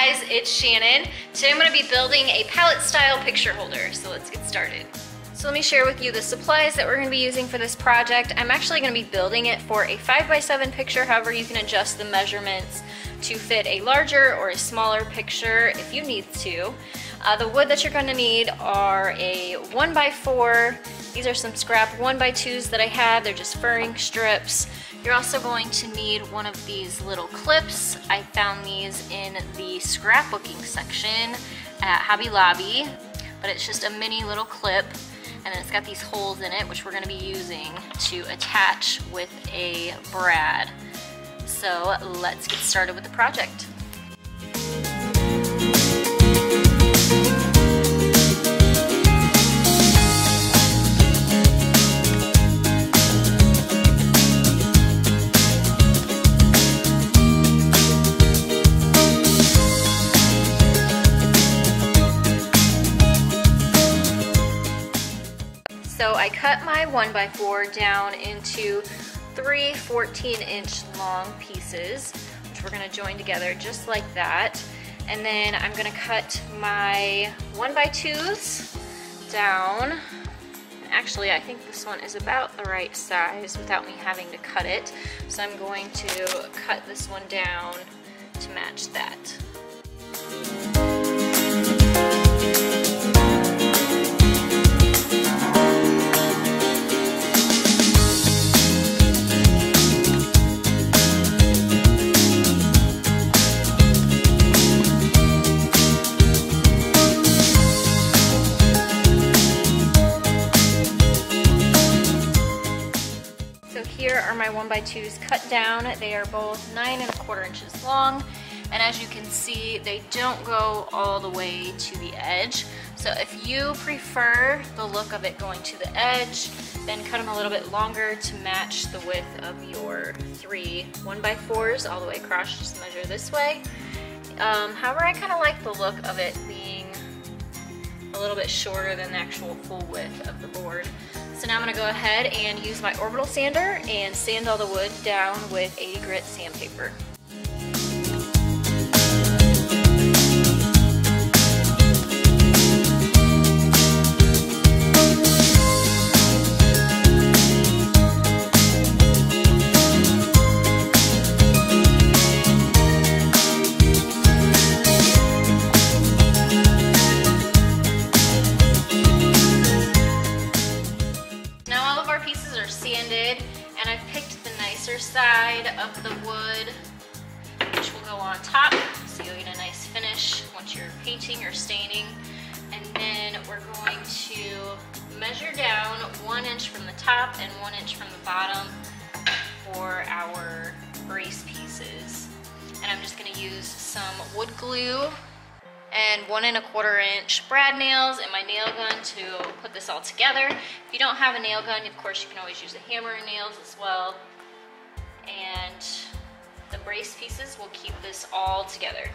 guys, it's Shannon. Today I'm going to be building a pallet style picture holder, so let's get started. So let me share with you the supplies that we're going to be using for this project. I'm actually going to be building it for a 5x7 picture, however you can adjust the measurements to fit a larger or a smaller picture if you need to. The wood that you're going to need are a 1x4. These are some scrap 1x2s that I have. They're just furring strips. You're also going to need one of these little clips. I found these in the scrapbooking section at Hobby Lobby, but it's just a mini little clip, and then it's got these holes in it, which we're going to be using to attach with a brad. So let's get started with the project. So I cut my 1x4 down into 3 14-inch long pieces, which we're going to join together just like that. And then I'm going to cut my 1x2s down. Actually, I think this one is about the right size without me having to cut it. So I'm going to cut this one down to match that. Here are my 1x2s cut down. They are both 9 1/4 inches long, and as you can see, they don't go all the way to the edge. So if you prefer the look of it going to the edge, then cut them a little bit longer to match the width of your 3 1x4s all the way across. Just measure this way. However, I kind of like the look of it being a little bit shorter than the actual full width of the board. So now I'm going to go ahead and use my orbital sander and sand all the wood down with 80 grit sandpaper. Sanded, and I've picked the nicer side of the wood, which will go on top, so you'll get a nice finish once you're painting or staining. And then we're going to measure down 1 inch from the top and 1 inch from the bottom for our brace pieces. And I'm just going to use some wood glue and 1 1/4 inch brad nails and my nail gun to put this all together. If you don't have a nail gun, of course you can always use a hammer and nails as well. And the brace pieces will keep this all together.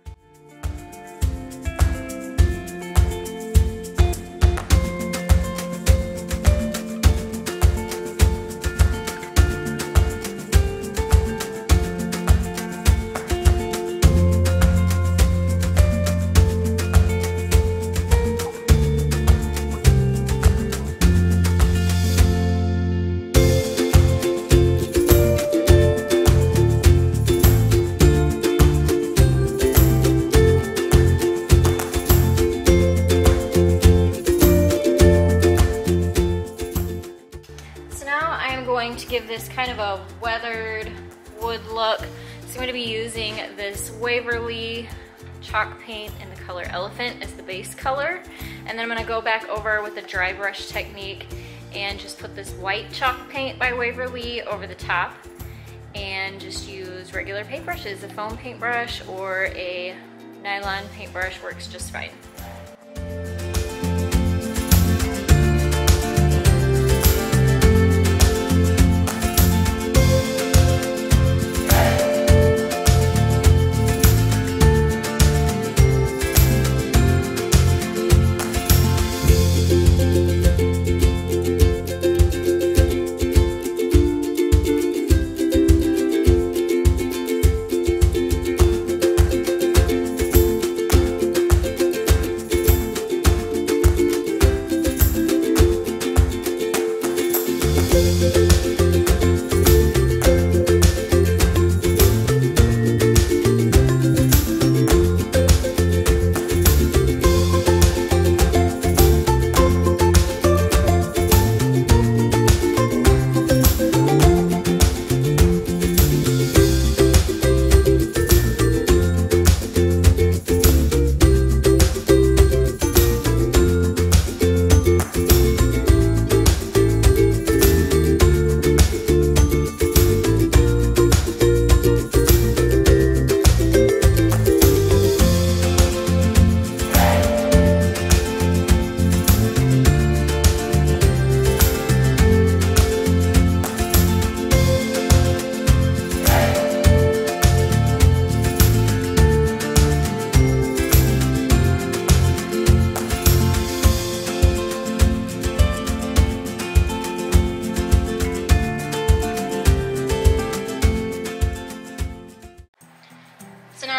To give this kind of a weathered wood look, so I'm going to be using this Waverly chalk paint in the color Elephant as the base color, and then I'm going to go back over with the dry brush technique and just put this white chalk paint by Waverly over the top, and just use regular paintbrushes. A foam paintbrush or a nylon paintbrush works just fine.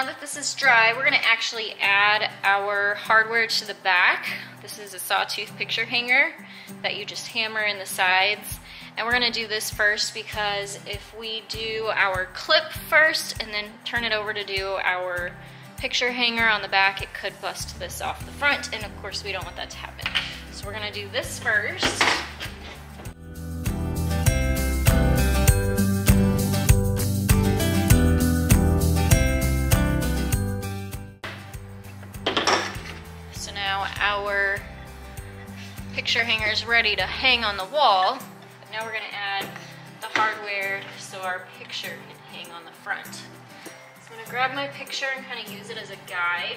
now that this is dry, we're gonna actually add our hardware to the back. This is a Sawtooth picture hanger that you just hammer in the sides. And we're gonna do this first because if we do our clip first and then turn it over to do our picture hanger on the back, it could bust this off the front, and of course we don't want that to happen. So we're gonna do this first. Our picture hanger is ready to hang on the wall, but now we're going to add the hardware so our picture can hang on the front. So I'm going to grab my picture and kind of use it as a guide.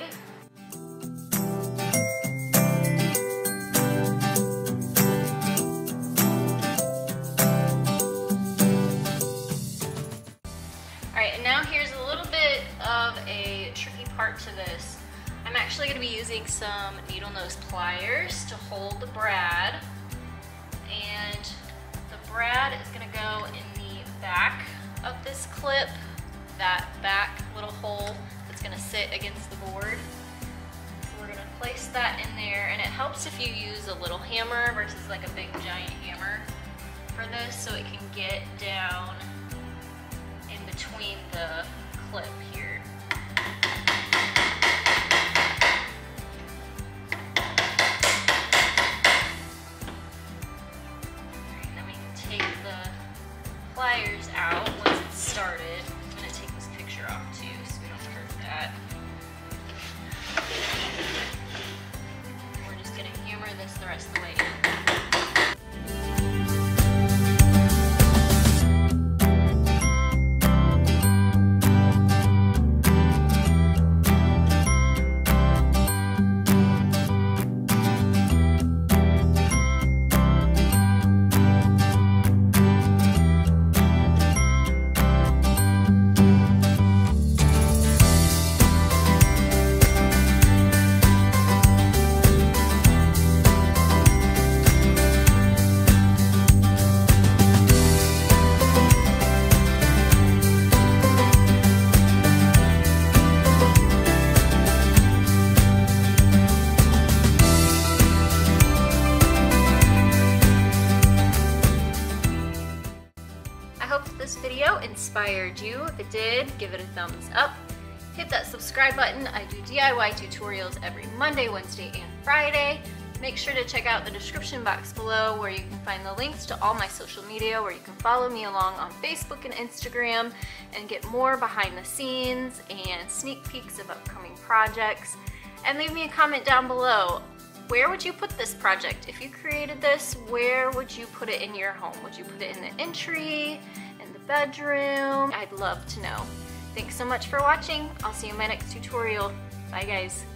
Alright, and now here's a little bit of a tricky part to this. I'm actually going to be using some needle nose pliers to hold the brad, and the brad is going to go in the back of this clip, that back little hole that's going to sit against the board. So we're going to place that in there, and it helps if you use a little hammer versus like a big giant hammer for this, so it can get down in between the clip here. Pliers out once it's started. I'm going to take this picture off too so we don't hurt that. We're just going to hammer this the rest of the way in. This video inspired you. If it did, give it a thumbs up. Hit that subscribe button. I do DIY tutorials every Monday, Wednesday, and Friday. Make sure to check out the description box below where you can find the links to all my social media, where you can follow me along on Facebook and Instagram and get more behind the scenes and sneak peeks of upcoming projects. And leave me a comment down below. Where would you put this project? If you created this, where would you put it in your home? Would you put it in the entry, in the bedroom? I'd love to know. Thanks so much for watching. I'll see you in my next tutorial. Bye guys.